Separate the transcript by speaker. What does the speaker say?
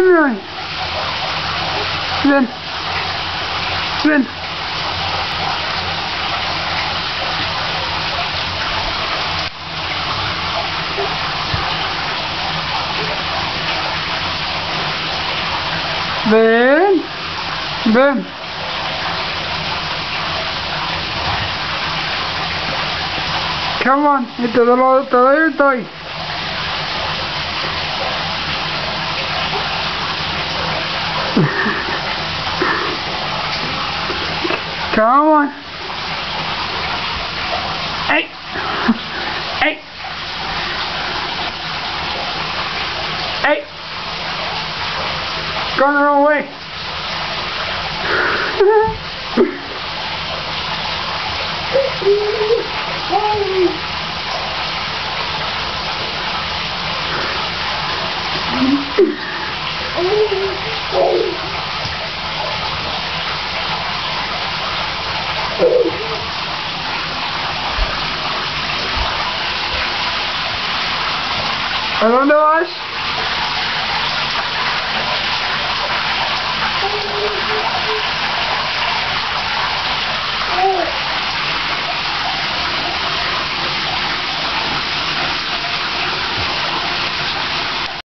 Speaker 1: Ven. Ven. Ven. Ven. Come on, y te doy el toy. Come on. Hey. Hey. Hey. Going the wrong way. ¿A dónde vas?